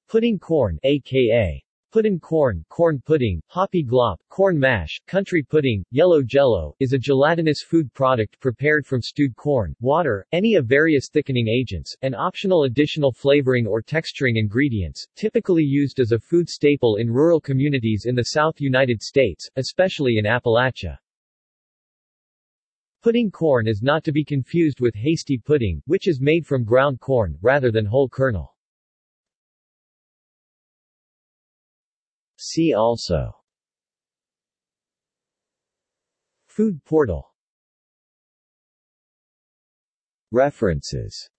Pudding corn, aka puddin' corn, corn pudding, hoppy glop, corn mash, country pudding, yellow jello, is a gelatinous food product prepared from stewed corn, water, any of various thickening agents, and optional additional flavoring or texturing ingredients, typically used as a food staple in rural communities in the South United States, especially in Appalachia. Pudding corn is not to be confused with hasty pudding, which is made from ground corn, rather than whole kernel. See also: Food portal. References